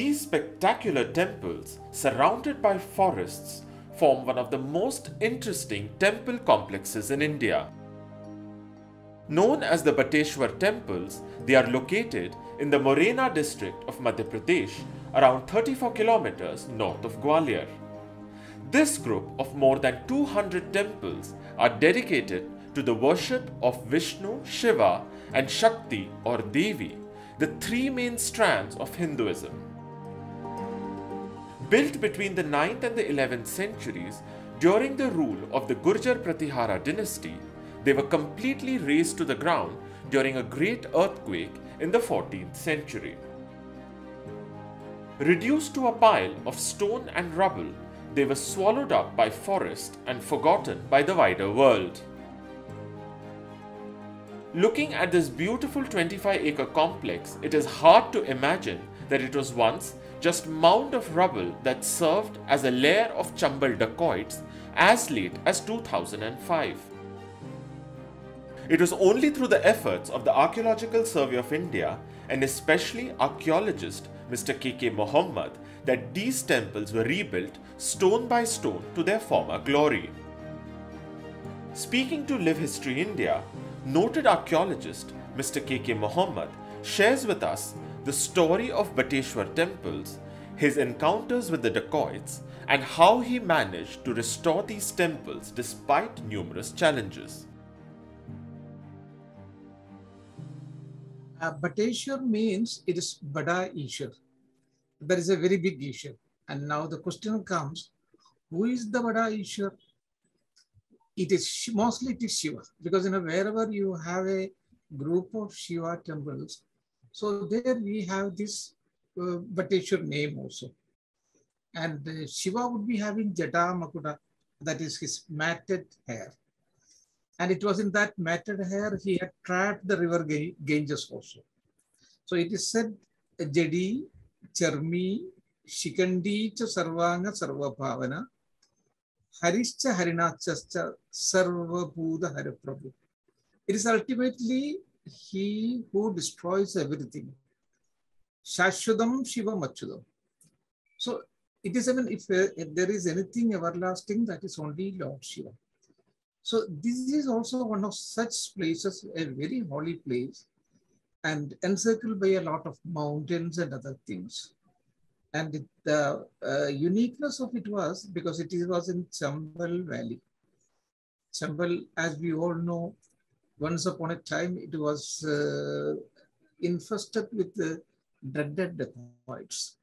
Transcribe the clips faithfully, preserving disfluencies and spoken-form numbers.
These spectacular temples, surrounded by forests, form one of the most interesting temple complexes in India. Known as the Bateshwar temples, they are located in the Morena district of Madhya Pradesh, around thirty-four kilometers north of Gwalior. This group of more than two hundred temples are dedicated to the worship of Vishnu, Shiva, and Shakti or Devi, the three main strands of Hinduism. Built between the ninth and the eleventh centuries during the rule of the Gurjar Pratihara dynasty, they were completely razed to the ground during a great earthquake in the fourteenth century. Reduced to a pile of stone and rubble, they were swallowed up by forest and forgotten by the wider world. Looking at this beautiful twenty-five acre complex, it is hard to imagine that it was once just mound of rubble that served as a lair of Chambal dacoits as late as two thousand five. It was only through the efforts of the Archaeological Survey of India and especially archaeologist Mister K K Mohammed that these temples were rebuilt stone by stone to their former glory. Speaking to Live History India, noted archaeologist Mister K K Mohammed shares with us the story of Bateshwar temples, his encounters with the dacoits, and how he managed to restore these temples despite numerous challenges. Uh, Bateshwar means it is Bada Ishwar. There is a very big Ishwar. And now the question comes, who is the Bada Ishwar? It is mostly it is Shiva, because you know, wherever you have a group of Shiva temples, so there we have this uh, Bateshwar name also. And uh, Shiva would be having Jata Makuta, that is his matted hair. And it was in that matted hair he had trapped the river Ganges also. So it is said, Jadi, Charmi, Shikandi cha Sarvanga Sarva Bhavana, Harischa Harinachascha Sarva Buddha Hariprabhu. It is ultimately he who destroys everything. Shashwadam Shiva Machudam. So it is even if, uh, if there is anything everlasting, that is only Lord Shiva. So this is also one of such places, a very holy place, and encircled by a lot of mountains and other things. And it, the uh, uniqueness of it was because it was in Chambal Valley. Chambal, as we all know, once upon a time, it was uh, infested with the dreaded dacoits.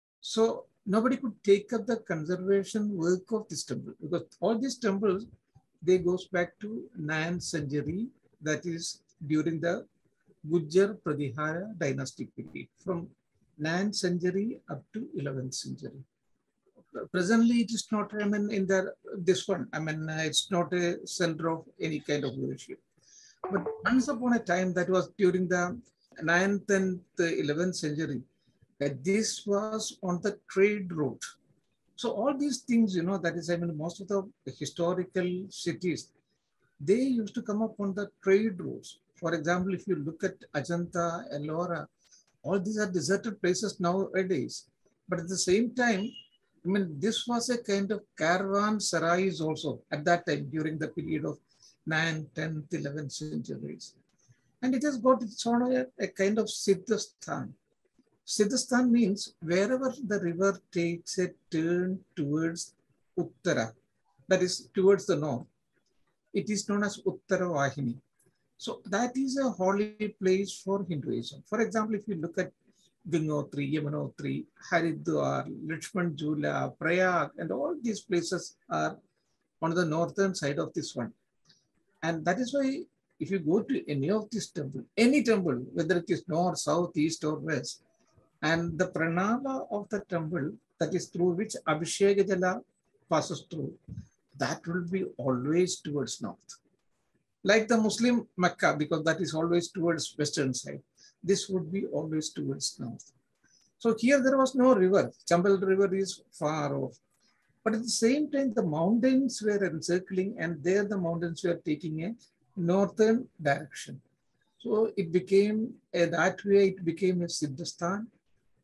So nobody could take up the conservation work of this temple, because all these temples, they goes back to ninth century, that is during the Gurjar Pratihara dynastic period, from ninth century up to eleventh century. Presently, it is not, I mean, in the, this one, I mean, it's not a center of any kind of worship. But once upon a time, that was during the ninth and the eleventh century, that this was on the trade route. So all these things, you know, that is, I mean, most of the historical cities, they used to come up on the trade routes. For example, if you look at Ajanta, Ellora, all these are deserted places nowadays. But at the same time, I mean, this was a kind of caravan sarais also at that time during the period of ninth, tenth, eleventh centuries. And it has got its own a, a kind of Siddhasthan. Siddhasthan means wherever the river takes a turn towards Uttara, that is towards the north, it is known as Uttara Vahini. So that is a holy place for Hinduism. For example, if you look at Gangotri, Yamunotri, Haridwar, Lakshman Jula, Prayag, and all these places are on the northern side of this one. And that is why if you go to any of these temples, any temple, whether it is north, south, east, or west, and the pranala of the temple, that is through which Abhishek Jala passes through, that will be always towards north. Like the Muslim Mecca, because that is always towards western side, this would be always towards north. So here there was no river. Chambal river is far off. But at the same time, the mountains were encircling, and there the mountains were taking a northern direction. So it became, a, that way it became a Siddhasthan.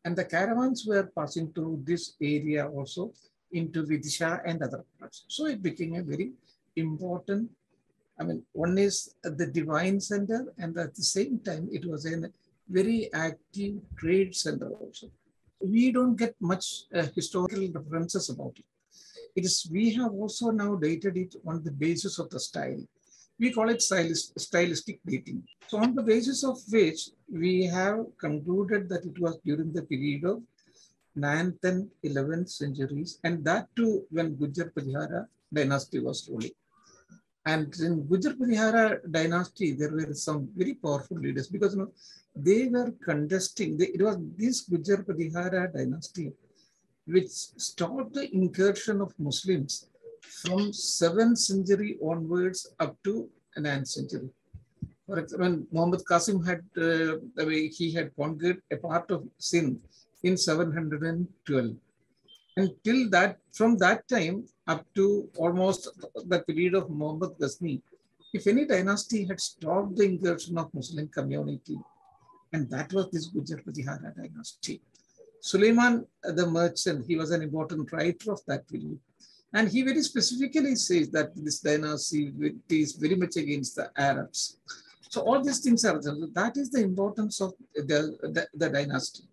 And the caravans were passing through this area also into Vidisha and other parts. So it became a very important, I mean, one is the divine center, and at the same time, it was a very active trade center also. We don't get much uh, historical references about it. It is, we have also now dated it on the basis of the style. We call it stylist, stylistic dating. So on the basis of which we have concluded that it was during the period of ninth and eleventh centuries, and that too when Gujar Parihara dynasty was ruling. And in Gujar Parihara dynasty, there were some very powerful leaders because you know, they were contesting, they, it was this Gujar Parihara dynasty which stopped the incursion of Muslims from seventh century onwards up to ninth century. For example, when Muhammad Qasim had, uh, the way he had conquered a part of Sindh in seven hundred twelve. And till that, from that time up to almost the period of Muhammad Ghazni, if any dynasty had stopped the incursion of Muslim community, and that was this Gujar Parihara dynasty. Suleiman the merchant, he was an important writer of that period. And he very specifically says that this dynasty is very much against the Arabs. So all these things are, that is the importance of the, the, the dynasty.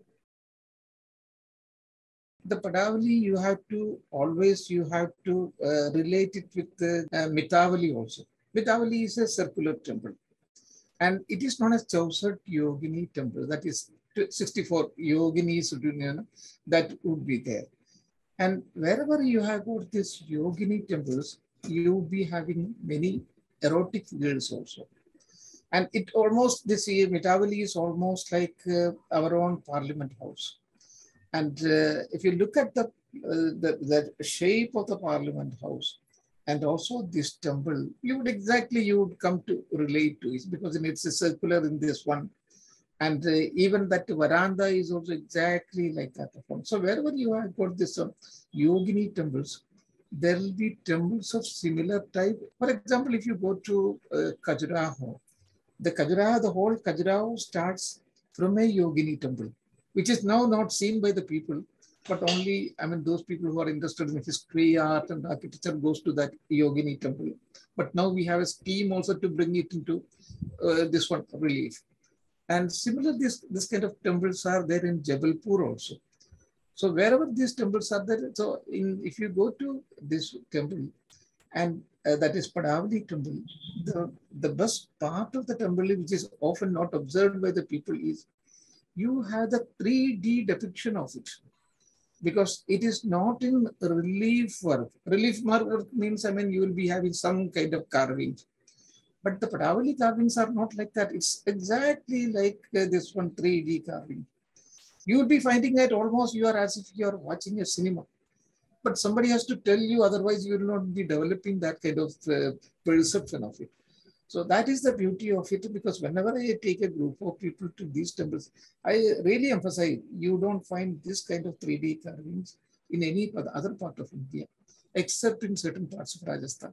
The Padavali, you have to always, you have to uh, relate it with the uh, Mitavali also. Mitavali is a circular temple. And it is known as Chausath Yogini temple. That is sixty-four yoginis that would be there. And wherever you have got these yogini temples, you will be having many erotic girls also. And it almost, this Mitavali is almost like uh, our own parliament house. And uh, if you look at the, uh, the, the shape of the parliament house and also this temple, you would exactly, you would come to relate to it because it's a circular in this one. And uh, even that veranda is also exactly like that. So wherever you have got this uh, yogini temples, there will be temples of similar type. For example, if you go to uh, Khajuraho, the Khajuraho, the whole Khajuraho starts from a yogini temple, which is now not seen by the people, but only, I mean, those people who are interested in history, art, and architecture goes to that yogini temple. But now we have a scheme also to bring it into uh, this one relief. And similar, this, this kind of temples are there in Jabalpur also. So wherever these temples are there, so in, if you go to this temple, and uh, that is Padavali temple, the, the best part of the temple, which is often not observed by the people, is you have the three D depiction of it. Because it is not in relief work. Relief work means, I mean, you will be having some kind of carving. But the Padavali carvings are not like that. It's exactly like uh, this one three D carving. You will be finding that almost you are as if you are watching a cinema. But somebody has to tell you, otherwise you will not be developing that kind of uh, perception of it. So that is the beauty of it, because whenever I take a group of people to these temples, I really emphasize, you don't find this kind of three D carvings in any other part of India, except in certain parts of Rajasthan.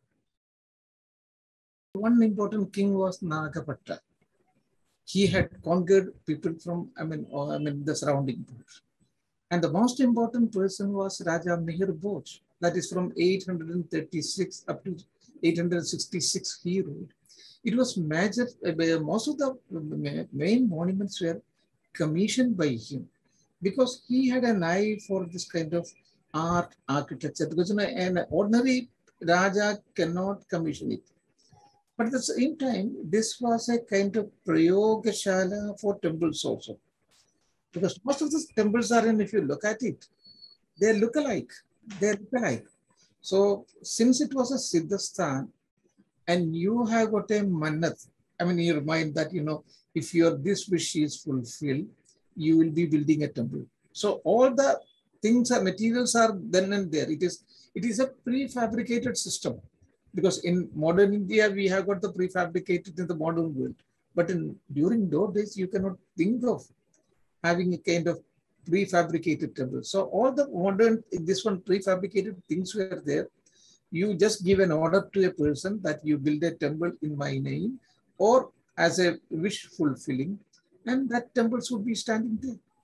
One important king was Nagapatra. He had conquered people from, I mean, or, I mean, the surrounding parts. And the most important person was Raja Mihir Bhoj. That is from eight hundred thirty-six up to eight hundred sixty-six he ruled. It was major, uh, most of the main monuments were commissioned by him because he had an eye for this kind of art, architecture, because you know, an ordinary Raja cannot commission it. But at the same time, this was a kind of prayogashala for temples also. Because most of the temples are in, if you look at it, they look alike. They look alike. So since it was a Siddhasthan, and you have got a mannat, I mean, in your mind that, you know, if your this wish is fulfilled, you will be building a temple. So all the things are, materials are then and there. It is, it is a prefabricated system. Because in modern India, we have got the prefabricated in the modern world. But in, during those days, you cannot think of having a kind of prefabricated temple. So all the modern, this one prefabricated things were there. You just give an order to a person that you build a temple in my name or as a wish fulfilling, and that temple should be standing there.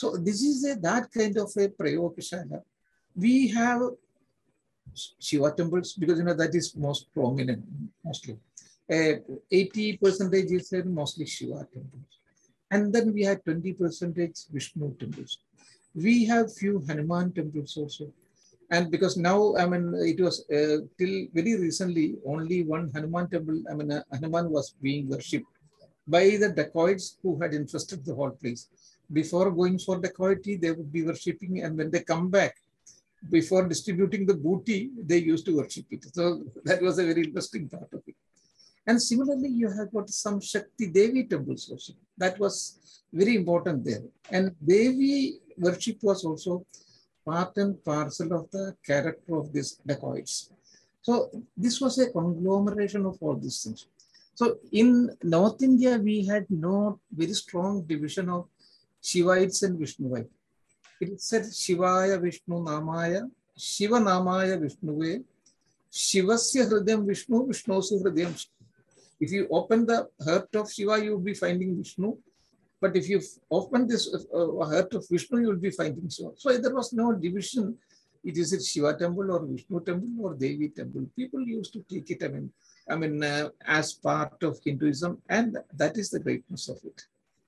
So this is a, that kind of a Prayogakashala. We have Shiva temples because you know that is most prominent mostly. Uh, eighty percentage is uh, mostly Shiva temples. And then we had twenty percentage Vishnu temples. We have few Hanuman temples also. And because now, I mean, it was uh, till very recently, only one Hanuman temple, I mean, uh, Hanuman was being worshipped by the dacoits who had infested the whole place. Before going for dacoity, they would be worshipping, and when they come back, before distributing the booty, they used to worship it. So that was a very interesting part of it. And similarly, you have got some Shakti Devi temples also. That was very important there. And Devi worship was also part and parcel of the character of these dacoits. So this was a conglomeration of all these things. So in North India, we had no very strong division of Shivites and Vishnuites. It said Shivaya Vishnu Namaya, Shiva Namaya Vishnuve, Shivasya Hridayam Vishnu, Vishnusya Hridayam Shiva. If you open the heart of Shiva, you will be finding Vishnu. But if you open this uh, heart of Vishnu, you will be finding Shiva. So there was no division. It is a Shiva temple or Vishnu temple or Devi temple. People used to take it, I mean, I mean, uh, as part of Hinduism, and that is the greatness of it.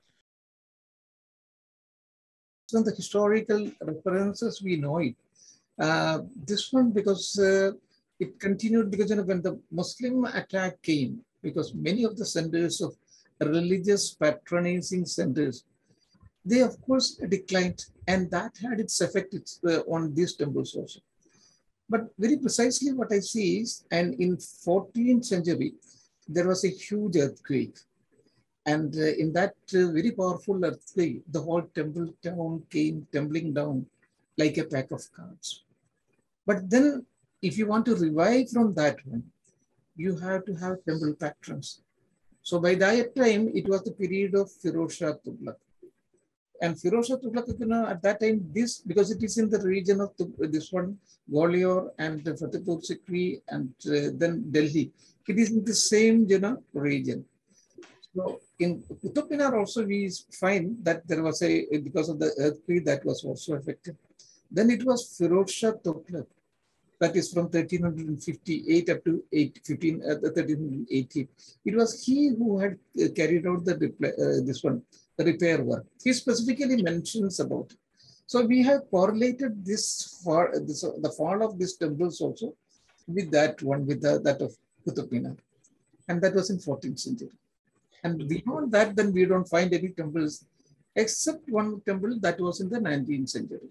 So the historical references, we know it. Uh, this one, because uh, it continued, because you know, when the Muslim attack came, because many of the centers of religious patronizing centers, they of course declined, and that had its effect uh, on these temples also. But very precisely what I see is, and in fourteenth century, there was a huge earthquake. And uh, in that uh, very powerful earthquake, the whole temple town came tumbling down like a pack of cards. But then if you want to revive from that one, you have to have temple patrons. So by that time, it was the period of Firoz Shah Tughlaq. And Firoz Shah Tughlaq, you know, at that time, this, because it is in the region of the, this one, Gwalior and Fatehpur Sikri and uh, then Delhi, it is in the same, you know, region. So in Qutub Minar also we find that there was a, because of the earthquake that was also affected. Then it was Firoz Shah Tughlaq, that is from thirteen fifty-eight up to thirteen eighty. It was he who had carried out the uh, this one, the repair work. He specifically mentions about it. So we have correlated this for this, the fall of these temples also with that one, with the, that of Qutub Minar. And that was in fourteenth century. And beyond that, then we don't find any temples except one temple that was in the nineteenth century.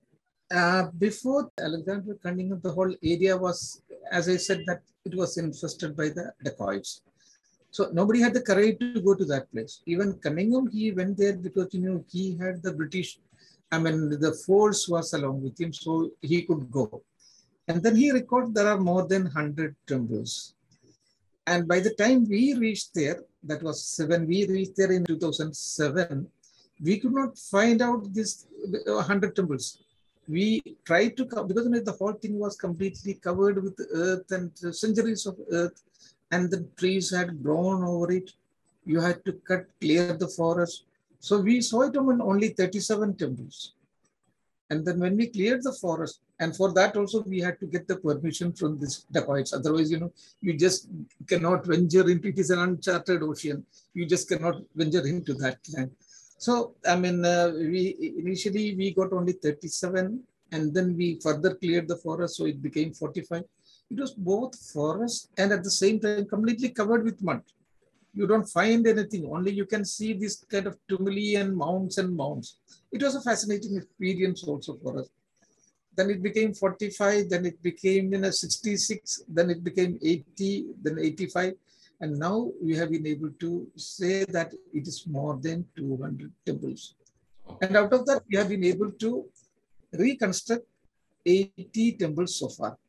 Uh, before Alexander Cunningham, the whole area was, as I said, that it was infested by the dacoits. So nobody had the courage to go to that place. Even Cunningham, he went there because, you know, he had the British, I mean, the force was along with him, so he could go. And then he recorded there are more than one hundred temples. And by the time we reached there, that was when we reached there in two thousand seven, we could not find out this one hundred temples. We tried to, because you know, the whole thing was completely covered with earth and centuries of earth, and the trees had grown over it. You had to cut, clear the forest. So we saw it on only thirty-seven temples. And then when we cleared the forest, and for that also we had to get the permission from this dacoits. Otherwise, you know, you just cannot venture into, it is an uncharted ocean. You just cannot venture into that land. So, I mean, uh, we initially we got only thirty-seven, and then we further cleared the forest, so it became forty-five. It was both forest and at the same time completely covered with mud. You don't find anything, only you can see this kind of tumuli and mounds and mounds. It was a fascinating experience also for us. Then it became forty-five, then it became, you know, sixty-six, then it became eighty, then eighty-five. And now we have been able to say that it is more than two hundred temples. And out of that, we have been able to reconstruct eighty temples so far.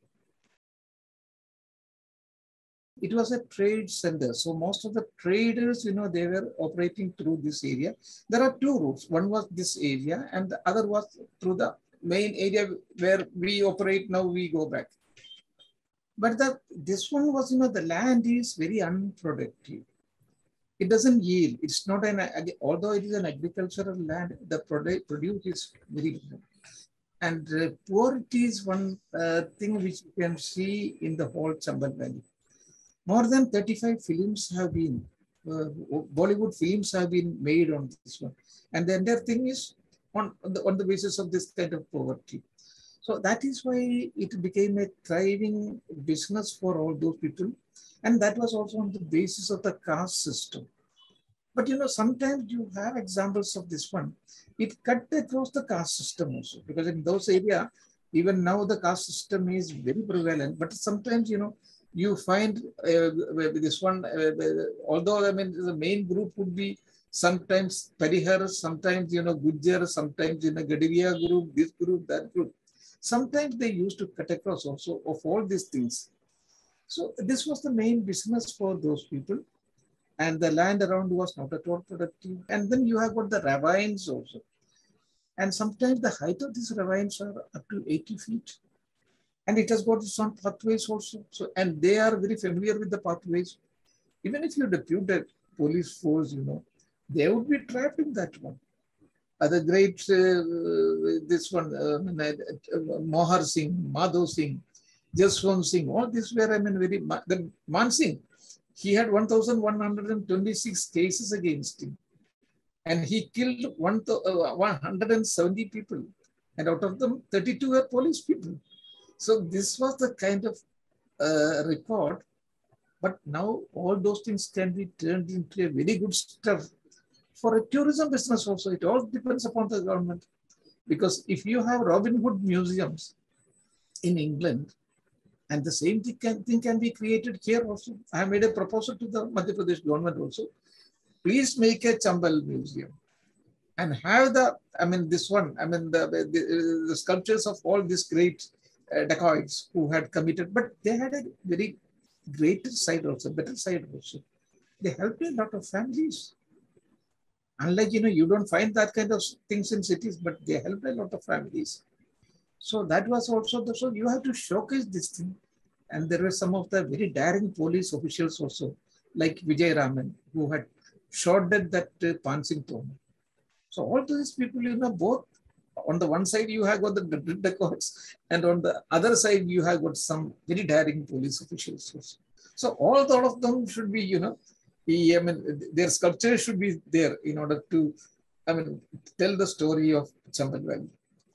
It was a trade center. So most of the traders, you know, they were operating through this area. There are two routes. One was this area and the other was through the main area where we operate now, we go back. But the, this one was, you know, the land is very unproductive. It doesn't yield. It's not an, although it is an agricultural land, the product produce is very low. And uh, poverty is one uh, thing which you can see in the whole Chambal Valley. More than thirty-five films have been, uh, Bollywood films have been made on this one. And the entire thing is on, on, the, on the basis of this kind of poverty. So that is why it became a thriving business for all those people. And that was also on the basis of the caste system. But you know, sometimes you have examples of this one. It cut across the caste system also, because in those areas, even now the caste system is very prevalent. But sometimes, you know, you find uh, this one, uh, although I mean, the main group would be sometimes Parihar, sometimes, you know, Gujjar, sometimes, you know, Gadiria group, this group, that group. Sometimes they used to cut across also of all these things. So this was the main business for those people. And the land around was not at all productive. And then you have got the ravines also. And sometimes the height of these ravines are up to eighty feet. And it has got some pathways also. So, and they are very familiar with the pathways. Even if you depute a police force, you know, they would be trapped in that one. Other great, uh, this one, uh, uh, Mohar Singh, Madhav Singh, Jaswant Singh, all these were, I mean, very, the Man Singh, he had one thousand one hundred twenty-six cases against him. And he killed one hundred seventy people. And out of them, thirty-two were police people. So this was the kind of uh, record. But now all those things can be turned into a very good stuff for a tourism business also. It all depends upon the government. Because if you have Robin Hood museums in England, and the same thing can, thing can be created here also. I have made a proposal to the Madhya Pradesh government also. Please make a Chambal museum and have the, I mean, this one, I mean, the, the, the sculptures of all these great uh, dacoits who had committed, but they had a very greater side also, better side also. They helped a lot of families. Unlike, you know, you don't find that kind of things in cities, but they helped a lot of families. So that was also the, so you have to showcase this thing. And there were some of the very daring police officials also, like Vijay Raman, who had shot dead that uh, Pan Singh Tomar. So all these people, you know, both on the one side you have got the dacoits, and on the other side you have got some very daring police officials also. So all, all of them should be, you know, I mean, their sculpture should be there in order to, I mean, tell the story of Chambal Valley.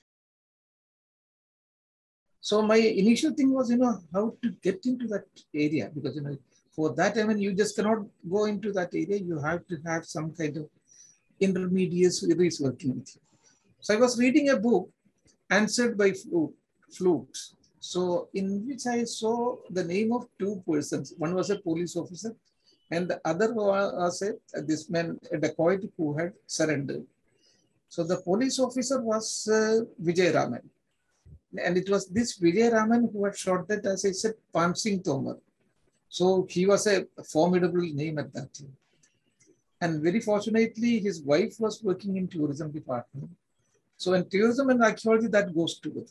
So my initial thing was, you know, how to get into that area, because, you know, for that, I mean, you just cannot go into that area. You have to have some kind of intermediaries working with you. So I was reading a book, Answered by Flukes. So in which I saw the name of two persons. One was a police officer, and the other was a, this man, a dacoit who had surrendered. So the police officer was uh, Vijay Raman. And it was this Vijay Raman who had shot that, as I said, Pan Singh Tomar. So he was a formidable name at that time. And very fortunately, his wife was working in tourism department. So in tourism and archaeology, that goes together.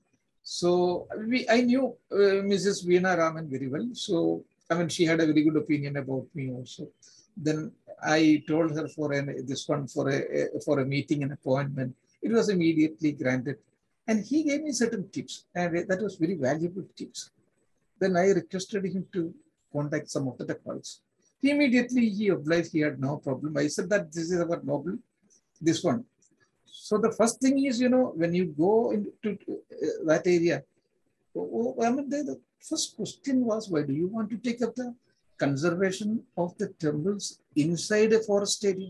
So we, I knew uh, Missus Veena Raman very well. So, I mean, she had a very good opinion about me also. Then I told her for an, this one, for a, for a meeting, an appointment. It was immediately granted. And he gave me certain tips, and that was very valuable tips. Then I requested him to contact some of the dacoits. He immediately, he obliged, he had no problem. I said that this is our noble, this one. So the first thing is, you know, when you go into that area, I mean, the first question was, why do you want to take up the conservation of the temples inside a forest area?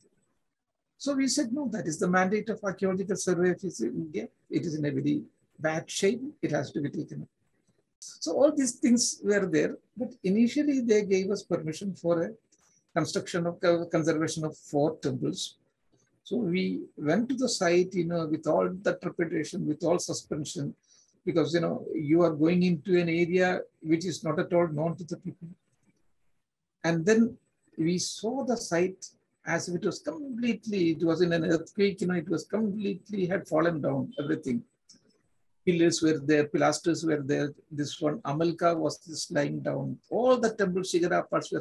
So we said, no, that is the mandate of Archaeological Survey of India. It is in a very bad shape. It has to be taken up. So all these things were there, but initially they gave us permission for a construction of conservation of four temples. So we went to the site, you know, with all the trepidation, with all suspension, because, you know, you are going into an area which is not at all known to the people. And then we saw the site as if it was completely, it was in an earthquake, you know, it was completely had fallen down, everything. Pillars were there, pilasters were there. This one, Amalka was just lying down. All the temple Shigara parts were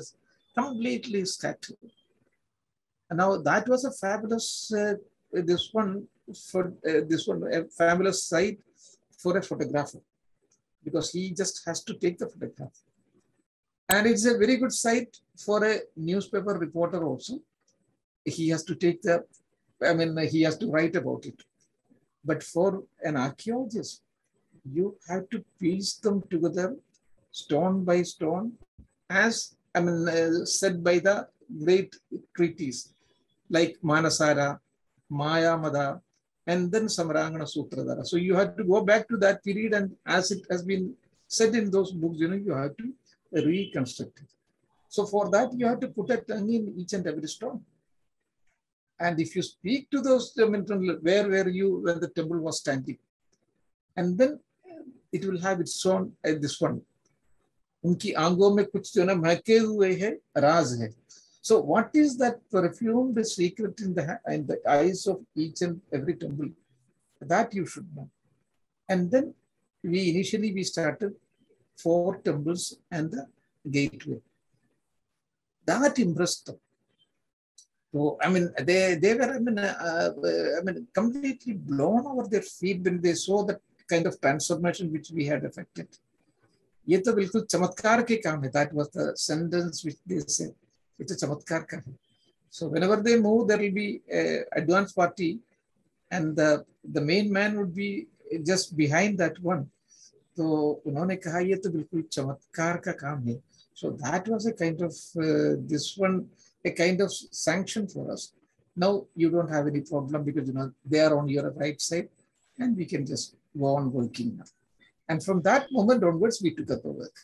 completely scattered. Now that was a fabulous, uh, this one, for uh, this one, a fabulous site for a photographer, because he just has to take the photograph. And it's a very good site for a newspaper reporter also. He has to take the, I mean, he has to write about it. But for an archaeologist, you have to piece them together stone by stone, as I mean, uh, said by the great treatise like Manasara, Mayamada, and then Samrangana Sutradhara. So you have to go back to that period, and as it has been said in those books, you know, you have to reconstruct it. So for that, you have to put a tongue in each and every stone. And if you speak to those, I mean, where were you when the temple was standing? And then it will have its own, uh, this one. उनकी आंखों में कुछ जो ना महके हुए है, राज है. So what is that perfumed secret in the, in the eyes of each and every temple? That you should know. And then we initially we started four temples and the gateway. That impressed them. So I mean, they they were I mean uh, I mean completely blown over their feet when they saw that kind of transformation which we had effected. ये तो बिल्कुल चमत्कार के काम है. That was the sentence which they said. ये तो चमत्कार का है. So whenever they move, there will be a advance party, and the the main man would be just behind that one. तो उन्होंने कहा ये तो बिल्कुल चमत्कार का काम है. So that was a kind of uh, this one a kind of sanction for us. Now you don't have any problem because you know they are on your right side, and we can just go on working now. And from that moment onwards, we took up the work.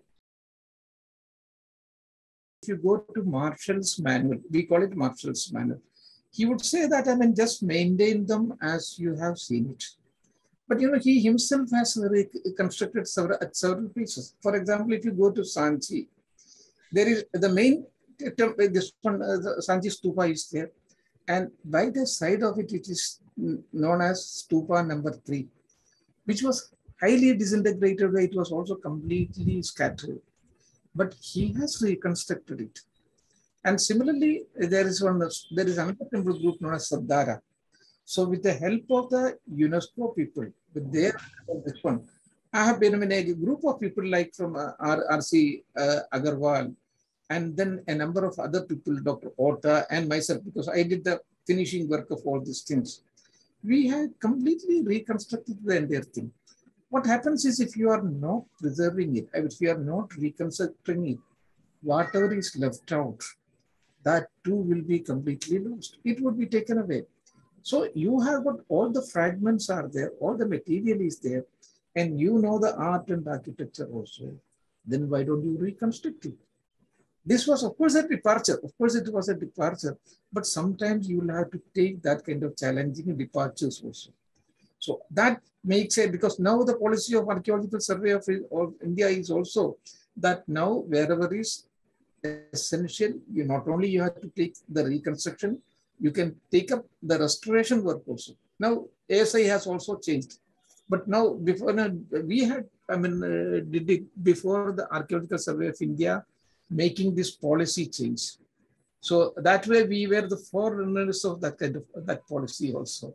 If you go to Marshall's manual, we call it Marshall's manual, he would say that, I mean, just maintain them as you have seen it. But, you know, he himself has constructed several, at several places. For example, if you go to Sanchi, there is the main, this one, uh, the Sanchi Stupa is there. And by the side of it, it is known as Stupa number three, which was highly disintegrated. It was also completely scattered. But he has reconstructed it. And similarly, there is one, there is another temple group known as Sardara. So with the help of the UNESCO people, with their this one, I have been in a group of people like from uh, R C uh, Agarwal, and then a number of other people, Doctor Ota and myself, because I did the finishing work of all these things. We had completely reconstructed the entire thing. What happens is if you are not preserving it, if you are not reconstructing it, whatever is left out, that too will be completely lost. It would be taken away. So you have got all the fragments are there, all the material is there, and you know the art and architecture also. Then why don't you reconstruct it? This was, of course, a departure. Of course, it was a departure, but sometimes you will have to take that kind of challenging departures also. So that makes it, because now the policy of Archaeological Survey of, of India is also that now wherever is essential, you not only you have to take the reconstruction, you can take up the restoration work also. Now A S I has also changed, but now before we had, I mean, uh, did it before the Archaeological Survey of India making this policy change. So that way we were the forerunners of that kind of that policy also.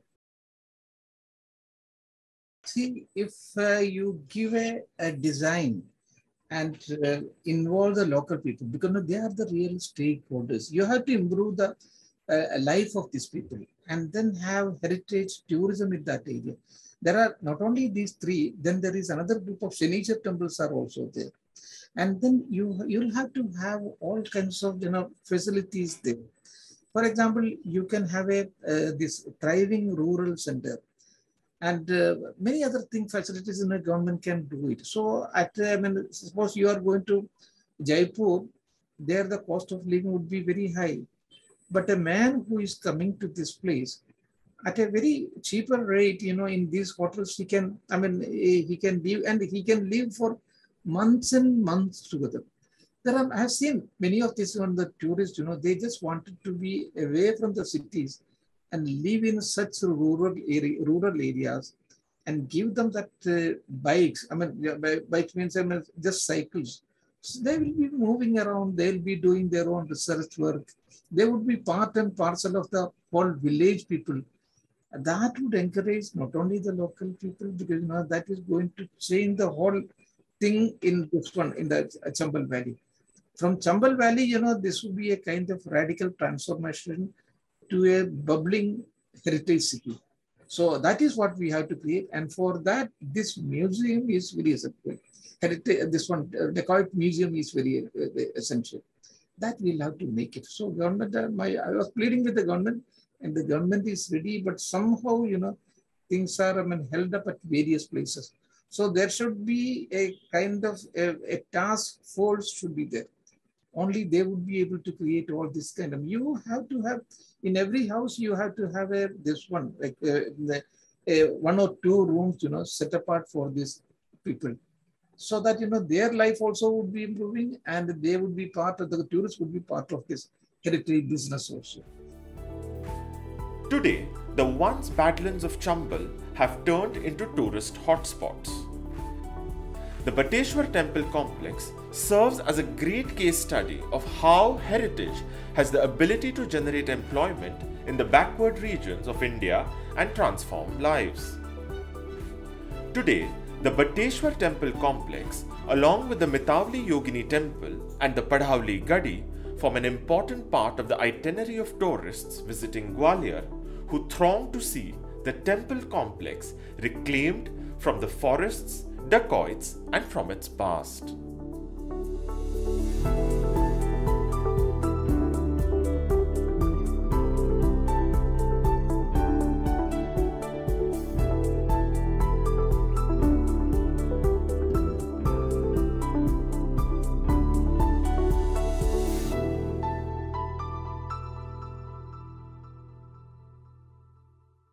See, if uh, you give a, a design and uh, involve the local people, because they are the real stakeholders, you have to improve the uh, life of these people and then have heritage tourism in that area. There are not only these three, then there is another group of Shanishar temples are also there. And then you, you'll have to have all kinds of, you know, facilities there. For example, you can have a uh, this thriving rural center. And uh, many other thing facilities in the government can do it. So at, I mean, suppose you are going to Jaipur, there the cost of living would be very high. But a man who is coming to this place at a very cheaper rate, you know, in these hotels, he can, I mean, he can live and he can live for months and months together. There are, I have seen many of these on the tourists, you know, they just wanted to be away from the cities and live in such rural area, rural areas, and give them that uh, bikes. I mean, bikes means I mean, just cycles. So they will be moving around, they'll be doing their own research work. They would be part and parcel of the whole village people. That would encourage not only the local people, because you know that is going to change the whole thing in this one, in the Chambal Valley. From Chambal Valley, you know, this would be a kind of radical transformation to a bubbling heritage city. So that is what we have to create. And for that, this museum is very essential. Heritage, this one, uh, the Coit Museum is very uh, essential. That we'll have to make it. So government, uh, my, I was pleading with the government, and the government is ready, but somehow, you know, things are, I mean, held up at various places. So there should be a kind of a, a task force should be there. Only they would be able to create all this kind of, you have to have, in every house, you have to have a, this one, like uh, the, uh, one or two rooms, you know, set apart for these people. So that, you know, their life also would be improving, and they would be part of, the tourists would be part of this heritage business also. Today, the once badlands of Chambal have turned into tourist hotspots. The Bateshwar Temple complex serves as a great case study of how heritage has the ability to generate employment in the backward regions of India and transform lives. Today, the Bateshwar Temple complex, along with the Mithavli Yogini Temple and the Padhavli Gadi, form an important part of the itinerary of tourists visiting Gwalior, who throng to see the temple complex reclaimed from the forests, dacoits, and from its past.